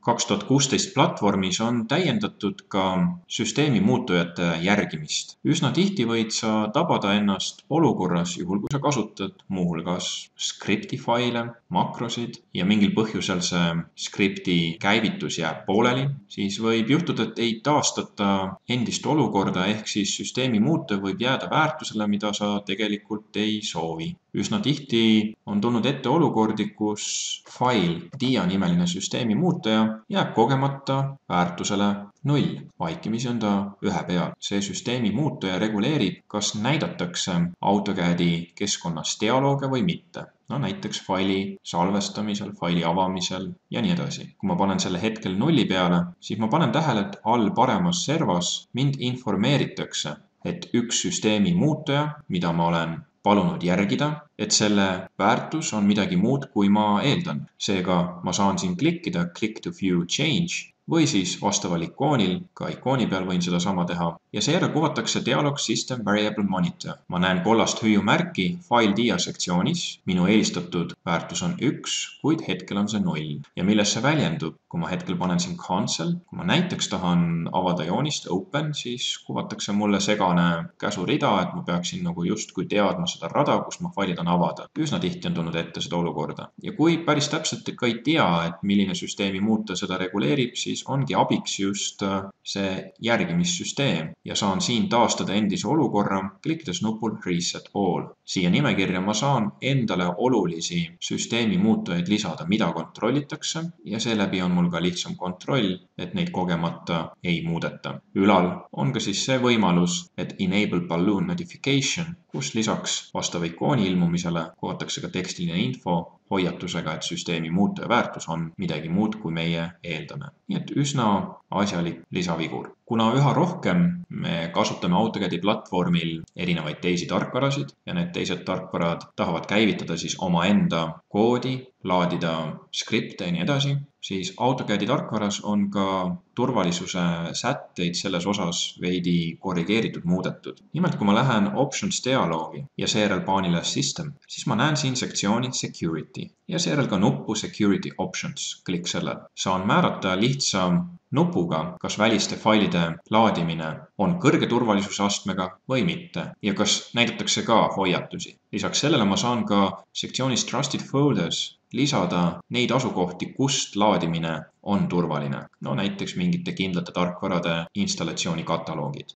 2016 platvormis on täiendatud ka süsteemi muutujate järgimist. Üsna tihti võid sa tabada ennast olukorras, juhul kui sa kasutad muuhulgas skripti faile, makrosid ja mingil põhjusel see skripti käivitus jääb pooleli, siis võib juhtuda, et ei taastata endist olukorda ehk siis süsteemi muutuja võib jääda väärtusele, mida sa tegelikult ei soovi. Üsna tihti on tulnud ette olukordi, kus fail dia-nimeline süsteemi muutuja jääb kogemata väärtusele 0. Vaikimisi on ta 1 peal. See süsteemi muutuja reguleerib, kas näidatakse AutoCAD-i keskkonnas dialoogi või mitte. Näiteks faili salvestamisel, faili avamisel ja nii edasi. Kui ma panen selle hetkel 0 peale, siis ma panen tähele, et all paremas servas mind informeeritakse, et üks süsteemi muutuja, mida ma olen palunud järgida, et selle väärtus on midagi muud, kui ma eeldan. Seega ma saan siin klikkida Click to View Change või siis vastaval ikoonil, ka ikooni peal võin seda sama teha, ja seejärel kuvatakse Dialog System Variable Monitor. Ma näen kollast hüüumärki File dia sektsioonis, minu eelistatud väärtus on 1, kuid hetkel on see 0. Ja milles see väljendub? Kui ma hetkel panen siin cancel, kui ma näiteks tahan avada joonist open, siis kuvatakse mulle segane käsurida, et ma peaksin nagu justkui teadma seda rada, kus ma faili tahan avada. Üsna tihti on tulnud ette seda olukorda. Ja kui päris täpselt ka ei tea, et milline süsteemi muuta seda reguleerib, siis ongi abiks just see järgimissüsteem ja saan siin taastada endise olukorra, klikkides nupul Reset All. Siia nimekirja ma saan endale olulisi süsteemi muutujaid lisada, mida kontrollitakse ja seeläbi on mul ka lihtsam kontroll, et neid kogemata ei muudeta. Ülal on ka siis see võimalus, et Enable Balloon Notification, kus lisaks vastava ikooni ilmumisele kuvatakse ka tekstiline info hoiatusega, et süsteemi muutuja väärtus on midagi muud, kui meie eeldame. Nii et üsna asjalik lisavigur. Kuna üha rohkem me kasutame AutoCAD-i platvormil erinevaid teisi tarkvarasid ja need teised tarkvarad tahavad käivitada siis omaenda koodi, laadida skripte ja nii edasi, siis AutoCAD-i tarkvaras on ka turvalisuse sätteid selles osas veidi korrigeeritud muudetud. Nimelt, kui ma lähen Options dialoogi ja seejärel paanile System, siis ma näen siin sektsiooni Security ja seejärel ka nuppu Security Options. Klikk sellel. Saan määrata lihtsa nupuga, kas väliste failide laadimine on kõrge turvalisuse astmega või mitte ja kas näidatakse ka hoiatusi. Lisaks sellele ma saan ka sektsioonis Trusted Folders lisada neid asukohti, kust laadimine on turvaline. Näiteks mingite kindlate tarkvarade installatsiooni kataloogid.